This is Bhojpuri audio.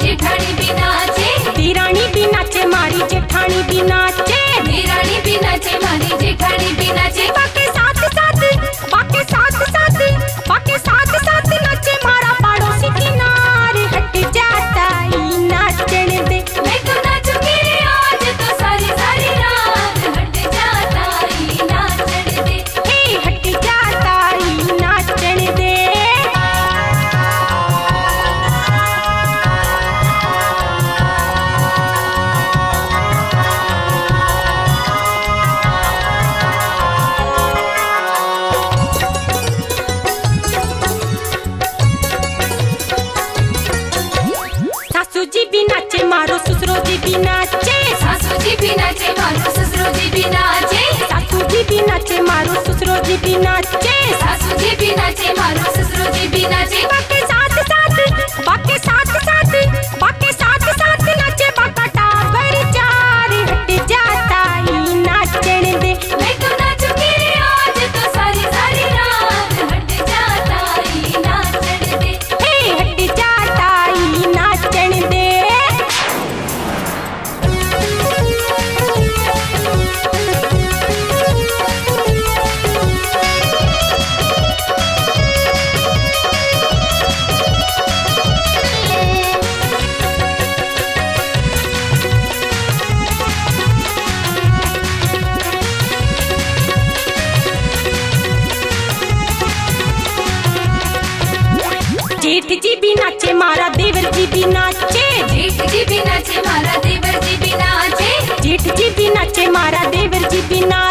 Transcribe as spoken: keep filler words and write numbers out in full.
जेठानी भी नाचे, देरानी भी नाचे मारी जेठानी भी नाचे, देरानी भी नाचे मारी जेठानी भी नाचे, बाके साथ साथ बाके साथ साथ बाके साथ साथ नाचे मारा पड़ोसी किनारे हट जाता ही नाचने दे। मैं तो नाचूंगी रे आज तो सारी सारी रात, हट जाता ही नाचने दे, हे हट जाता ही नाचने दे। सासू जी भी नाचे मारो ससुरो जी भी नाचे, सासू जी भी नाचे मारो ससुरो जी भी नाचे, सासू जी भी नाचे मारो ससुरो जी भी नाचे, सासू जी भी नाचे मारो ससुरो जी भी नाचे, बाके साथ साथ बाके साथ साथ बाके साथ साथ नाचे बाका टाबर चार हट जाता ही नाचने दे। मैं तो नाचूंगी रे आज तो सारी सारी रात, हट जाता ही नाचने दे, हे हट जाता ही नाचने दे। जेठ जी भी नाचे मारा देवर जी भी नाचे, जेठ जी भी नाचे मारा देवर जी भी नाचे, जेठ जी भी नाचे मारा देवर जी भी नाचे।